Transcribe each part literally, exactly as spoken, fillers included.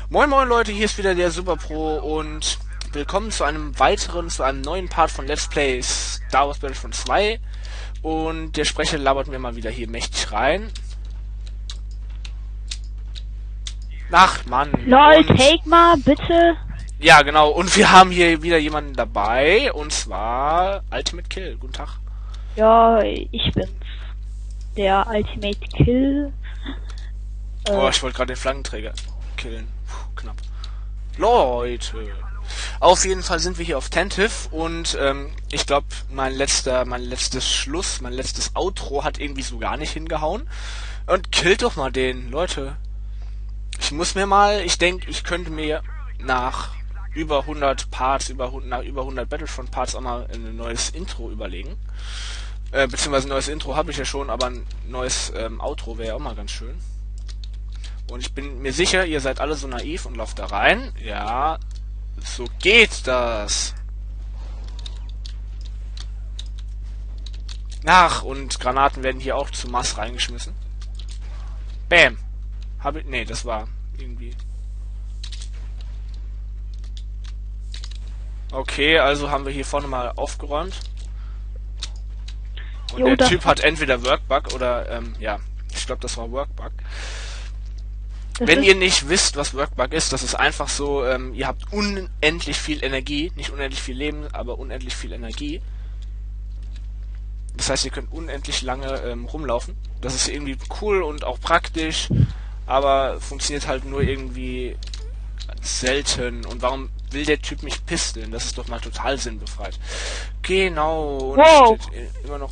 Moin moin Leute, hier ist wieder der Super Pro und willkommen zu einem weiteren, zu einem neuen Part von Let's Play Star Wars Battlefront zwei. Und der Sprecher labert mir mal wieder hier mächtig rein. Ach Mann. Lol, und, take mal, bitte. Ja genau, und wir haben hier wieder jemanden dabei, und zwar Ultimate Kill. Guten Tag. Ja, ich bin's. Der Ultimate Kill. Äh, Oh, ich wollte gerade den Flaggenträger killen. Puh, knapp. Leute. Auf jeden Fall sind wir hier auf Tentive und ähm, ich glaube, mein letzter, mein letztes Schluss, mein letztes Outro hat irgendwie so gar nicht hingehauen. Und killt doch mal den, Leute. Ich muss mir mal, ich denke, ich könnte mir nach über hundert Parts, über, nach über hundert Battlefront Parts auch mal ein neues Intro überlegen. Äh, beziehungsweise ein neues Intro habe ich ja schon, aber ein neues ähm, Outro wäre ja auch mal ganz schön. Und ich bin mir sicher, ihr seid alle so naiv und lauft da rein. Ja, so geht das. Ach, und Granaten werden hier auch zu Mass reingeschmissen. Bam. Hab ich, nee, das war irgendwie... Okay, also haben wir hier vorne mal aufgeräumt. Und Jo, der das- Typ hat entweder Workbug oder, ähm, ja, ich glaube, das war Workbug. das Wenn ist, ihr nicht wisst, was Workbug ist, das ist einfach so, ähm, ihr habt unendlich viel Energie, nicht unendlich viel Leben, aber unendlich viel Energie. Das heißt, ihr könnt unendlich lange ähm, rumlaufen. Das ist irgendwie cool und auch praktisch, aber funktioniert halt nur irgendwie selten. Und warum will der Typ mich pisteln? Das ist doch mal total sinnbefreit. Genau, und Wow. steht immer noch...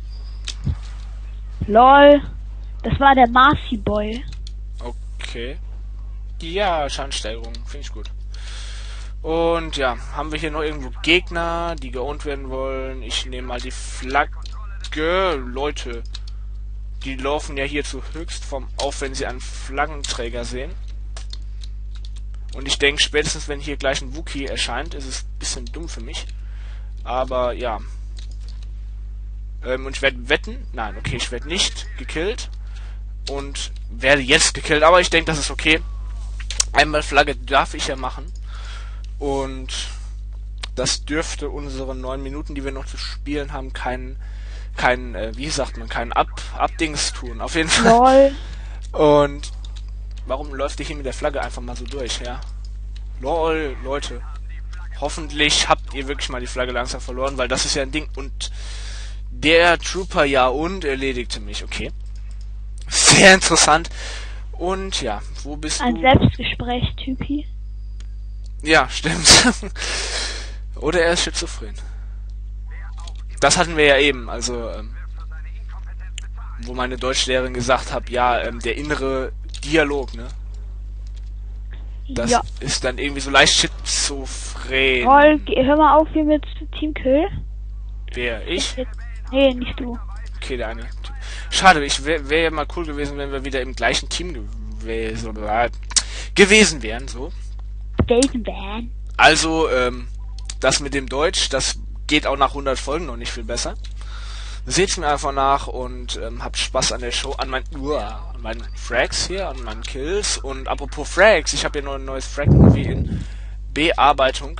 lol. Das war der Marcy Boy. Okay. Ja, Schadenssteigerung, finde ich gut. Und ja, haben wir hier noch irgendwo Gegner, die geowned werden wollen? Ich nehme mal die Flagge. Leute, die laufen ja hier zu Höchstform auf, wenn sie einen Flaggenträger sehen. Und ich denke, spätestens wenn hier gleich ein Wookie erscheint, ist es ein bisschen dumm für mich. Aber ja. Ähm, und ich werde wetten. Nein, okay, ich werde nicht gekillt. Und werde jetzt gekillt. Aber ich denke, das ist okay. Einmal Flagge darf ich ja machen. Und das dürfte unsere neun Minuten, die wir noch zu spielen haben, keinen, keinen, äh, wie sagt man, keinen Ab Abdings tun. Auf jeden Fall. Lol. Und warum läuft ihr hier mit der Flagge einfach mal so durch, ja? Lol, Leute. Hoffentlich habt ihr wirklich mal die Flagge langsam verloren, weil das ist ja ein Ding. Und der Trooper ja und erledigte mich, okay. Sehr interessant. Und ja, wo bist Ein du? Selbstgespräch, Typi. Ja, stimmt. Oder er ist schizophren. Das hatten wir ja eben, also ähm, wo meine Deutschlehrerin gesagt hat, ja, ähm, der innere Dialog, ne? Das Ja. ist dann irgendwie so leicht schizophren. Lol, geh- hör mal auf hier mit Team Kill. Wer? Ich? Jetzt, nee, nicht du. Okay, der eine Typ. Schade, ich wäre wär ja mal cool gewesen, wenn wir wieder im gleichen Team gewesen, gewesen wären, so. Daten Van. Also, ähm, das mit dem Deutsch, das geht auch nach hundert Folgen noch nicht viel besser. Seht's mir einfach nach und ähm, habt Spaß an der Show, an meinen, uah, an meinen Frags hier, an meinen Kills. Und apropos Frags, ich habe hier noch ein neues Frag-Movie in Bearbeitung.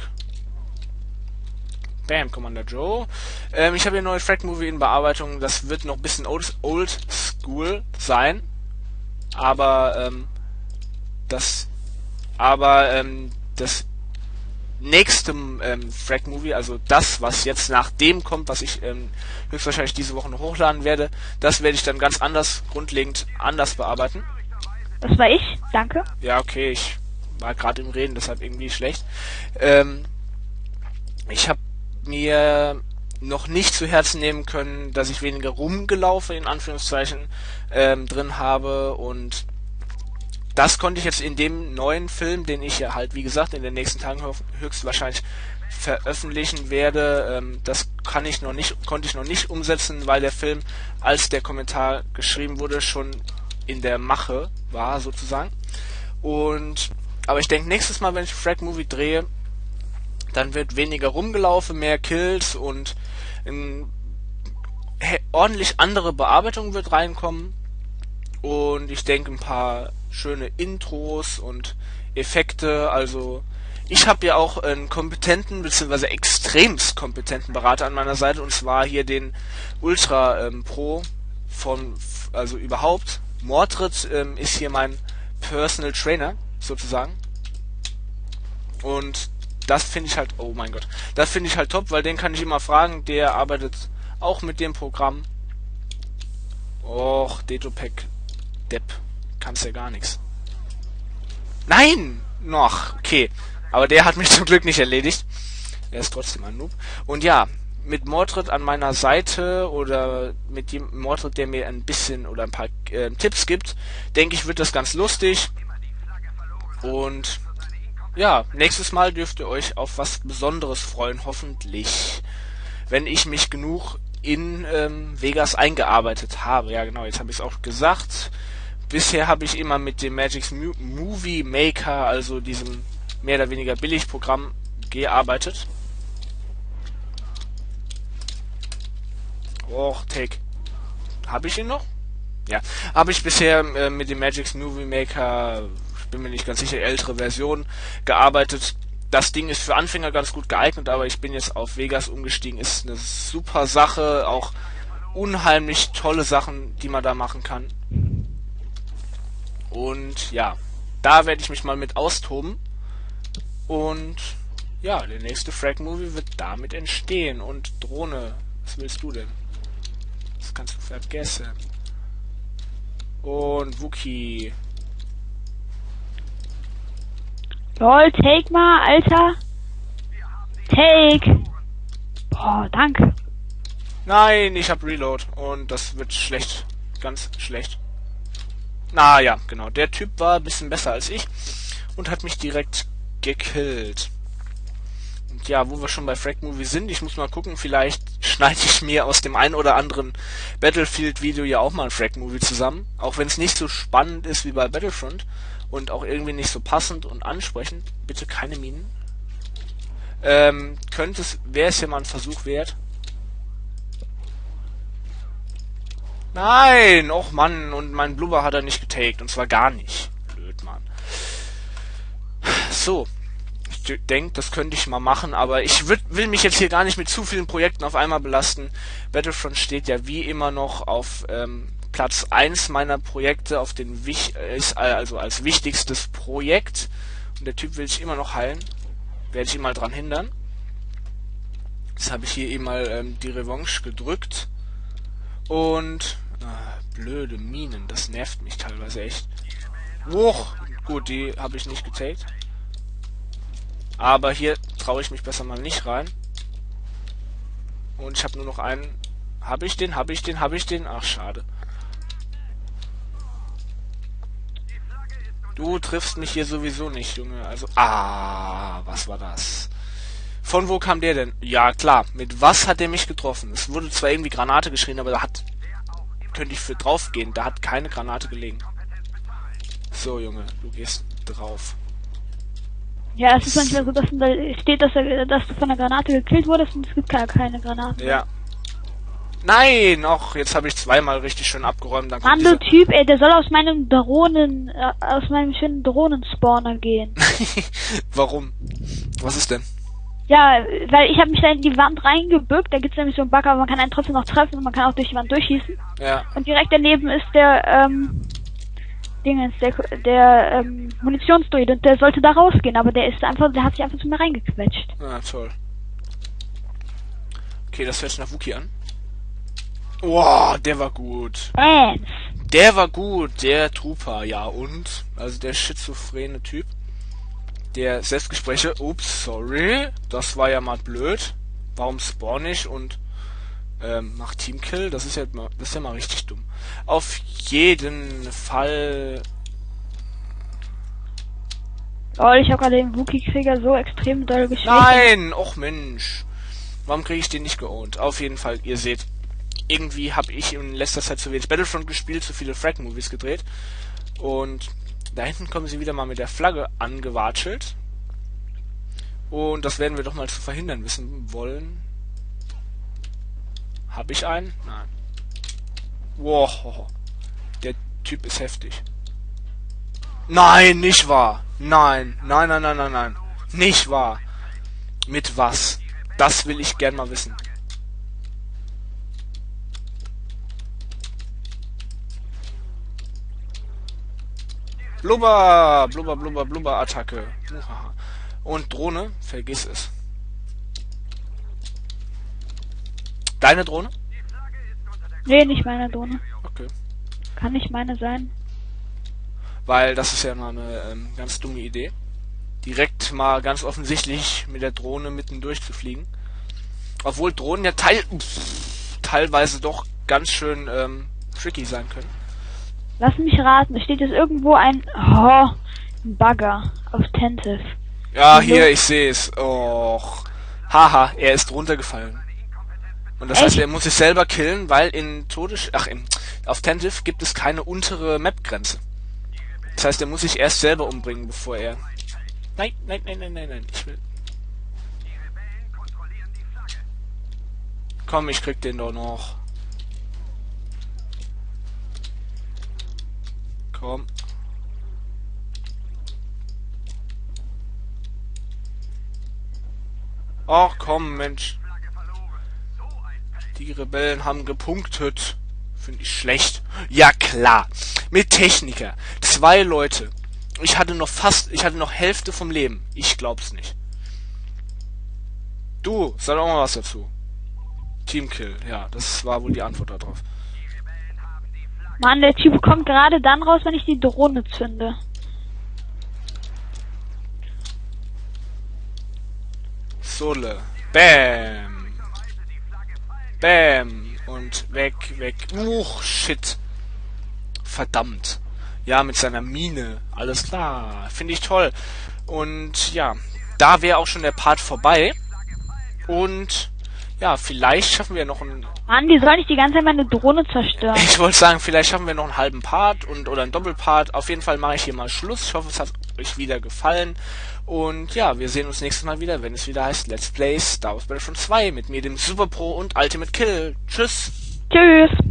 Bam, Commander Joe. Ähm, ich habe hier ein neues Frag-Movie in Bearbeitung. Das wird noch ein bisschen old, old school sein. Aber, ähm, das, aber, ähm, das nächste ähm, Frag-Movie, also das, was jetzt nach dem kommt, was ich ähm, höchstwahrscheinlich diese Woche noch hochladen werde, das werde ich dann ganz anders, grundlegend anders bearbeiten. Das war ich, danke. Ja, okay, ich war gerade im Reden, deshalb irgendwie schlecht. Ähm, ich habe mir noch nicht zu Herzen nehmen können, dass ich weniger rumgelaufe, in Anführungszeichen, ähm, drin habe, und das konnte ich jetzt in dem neuen Film, den ich ja halt, wie gesagt, in den nächsten Tagen höchstwahrscheinlich veröffentlichen werde, ähm, das kann ich noch nicht, konnte ich noch nicht umsetzen, weil der Film, als der Kommentar geschrieben wurde, schon in der Mache war, sozusagen. Und, aber ich denke, nächstes Mal, wenn ich Frag-Movie drehe, dann wird weniger rumgelaufen, mehr Kills und eine ordentlich andere Bearbeitung wird reinkommen. Und ich denke, ein paar schöne Intros und Effekte, also ich habe ja auch einen kompetenten, beziehungsweise extremst kompetenten Berater an meiner Seite, und zwar hier den Ultra ähm, Pro von, also überhaupt. Mordred ähm, ist hier mein Personal Trainer, sozusagen. Und das finde ich halt, oh mein Gott, das finde ich halt top, weil den kann ich immer fragen, der arbeitet auch mit dem Programm. Och, Detopek, Depp, kannst ja gar nichts. Nein! Noch, okay. Aber der hat mich zum Glück nicht erledigt. Er ist trotzdem ein Noob. Und ja, mit Mordred an meiner Seite oder mit dem Mordred, der mir ein bisschen oder ein paar äh, Tipps gibt, denke ich, wird das ganz lustig. Und ja, nächstes Mal dürft ihr euch auf was Besonderes freuen, hoffentlich. Wenn ich mich genug in ähm, Vegas eingearbeitet habe. Ja genau, jetzt habe ich es auch gesagt. Bisher habe ich immer mit dem Magix Mu- Movie Maker, also diesem mehr oder weniger Billigprogramm, gearbeitet. Och, Take. Habe ich ihn noch? Ja. Habe ich bisher äh, mit dem Magix Movie Maker, ich bin mir nicht ganz sicher, ältere Version, gearbeitet. Das Ding ist für Anfänger ganz gut geeignet, aber ich bin jetzt auf Vegas umgestiegen. Ist eine super Sache, auch unheimlich tolle Sachen, die man da machen kann. Und ja, da werde ich mich mal mit austoben. Und ja, der nächste Frag-Movie wird damit entstehen. Und Drohne, was willst du denn? Das kannst du vergessen. Und Wookie. Lol, take mal, Alter. Take. Boah, danke. Nein, ich hab Reload. Und das wird schlecht. Ganz schlecht. Na ja, genau. Der Typ war ein bisschen besser als ich. Und hat mich direkt gekillt. Und ja, wo wir schon bei Frag Movie sind, ich muss mal gucken, vielleicht schneide ich mir aus dem einen oder anderen Battlefield-Video ja auch mal ein Frag Movie zusammen. Auch wenn es nicht so spannend ist wie bei Battlefront. Und auch irgendwie nicht so passend und ansprechend. Bitte keine Minen. Ähm, könnte es, wäre es ja mal ein Versuch wert. Nein! Och Mann, und mein Blubber hat er nicht getaked. Und zwar gar nicht. Blöd, Mann. So. Ich denke, das könnte ich mal machen, aber ich würd, will mich jetzt hier gar nicht mit zu vielen Projekten auf einmal belasten. Battlefront steht ja wie immer noch auf ähm, Platz eins meiner Projekte, auf den Wich ist also als wichtigstes Projekt. Und der Typ will sich immer noch heilen. Werde ich ihn mal dran hindern. Jetzt habe ich hier eben mal ähm, die Revanche gedrückt. Und ah, blöde Minen, das nervt mich teilweise echt. Wuch, gut, die habe ich nicht getaked. Aber hier traue ich mich besser mal nicht rein. Und ich habe nur noch einen. Habe ich den? Habe ich den? Habe ich den? Ach, schade. Du triffst mich hier sowieso nicht, Junge. Also, ah, was war das? Von wo kam der denn? Ja, klar. Mit was hat der mich getroffen? Es wurde zwar irgendwie Granate geschrien, aber da hat... Könnte ich für drauf gehen. Da hat keine Granate gelegen. So, Junge, du gehst drauf. Ja, es ist manchmal so, dass da steht, dass, er, dass du von der Granate gekillt wurdest und es gibt gar keine Granate. Ja. Nein! Och, jetzt habe ich zweimal richtig schön abgeräumt. Dann kommt Mann, du Typ, ey, der soll aus meinem Drohnen, äh, aus meinem schönen Drohnenspawner gehen. Warum? Was ist denn? Ja, weil ich habe mich da in die Wand reingebückt, da gibt's nämlich so einen Bug, aber man kann einen trotzdem noch treffen und man kann auch durch die Wand durchschießen. Ja. Und direkt daneben ist der, ähm, Dingens, der, der, ähm, Munitionsdruid und der sollte da rausgehen, aber der ist einfach, der hat sich einfach zu mir reingequetscht. Ah, toll. Okay, das hört sich nach Wookie an. Wow, der war gut. Ernst. Der war gut, der Trooper, ja und? Also der schizophrene Typ. Der Selbstgespräche, ups, sorry, das war ja mal blöd. Warum spawn ich und ähm, mach Teamkill? Das ist ja mal, das ist ja mal richtig dumm. Auf jeden Fall. Oh, ich habe gerade den Wookie-Krieger so extrem doll geschwächt. Nein, och Mensch. Warum kriege ich den nicht geowned? Auf jeden Fall, ihr seht, irgendwie habe ich in letzter Zeit zu wenig Battlefront gespielt, zu viele Frag-Movies gedreht. Und da hinten kommen sie wieder mal mit der Flagge angewatschelt. Und das werden wir doch mal zu verhindern wissen wollen. Hab ich einen? Nein. Wow. Der Typ ist heftig. Nein, nicht wahr. Nein, nein, nein, nein, nein, nein. Nicht wahr. Mit was? Das will ich gern mal wissen. Blubber, blubber, blubber, blubber, Attacke. Und Drohne, vergiss es. Deine Drohne? Nee, nicht meine Drohne. Okay. Kann nicht meine sein. Weil das ist ja mal eine ähm, ganz dumme Idee. Direkt mal ganz offensichtlich mit der Drohne mitten durchzufliegen. Obwohl Drohnen ja teil pff, teilweise doch ganz schön ähm, tricky sein können. Lass mich raten, es steht jetzt irgendwo ein, oh, ein Bagger auf Tentive. Ja, hier, ich sehe es. Och. Haha, er ist runtergefallen. Und das Echt? heißt, er muss sich selber killen, weil in Todes... Ach, in, auf Tentive gibt es keine untere Map-Grenze. Das heißt, er muss sich erst selber umbringen, bevor er... Nein, nein, nein, nein, nein, nein, ich will... Komm, ich krieg den doch noch. Komm. Ach komm, Mensch. Die Rebellen haben gepunktet. Finde ich schlecht. Ja klar. Mit Techniker. Zwei Leute. Ich hatte noch fast, ich hatte noch Hälfte vom Leben. Ich glaub's nicht. Du, sag doch mal was dazu. Teamkill. Ja, das war wohl die Antwort darauf. Mann, der Typ kommt gerade dann raus, wenn ich die Drohne zünde. Sole. Bam. Bam. Und weg, weg. Uch, shit. Verdammt. Ja, mit seiner Mine. Alles klar. Finde ich toll. Und ja, da wäre auch schon der Part vorbei. Und ja, vielleicht schaffen wir noch einen... Mann, die sollen nicht die ganze Zeit meine Drohne zerstören. Ich wollte sagen, vielleicht schaffen wir noch einen halben Part und oder einen Doppelpart. Auf jeden Fall mache ich hier mal Schluss. Ich hoffe, es hat euch wieder gefallen. Und ja, wir sehen uns nächstes Mal wieder, wenn es wieder heißt Let's Play Star Wars Battlefront zwei mit mir, dem Super Pro und Ultimate Kill. Tschüss! Tschüss!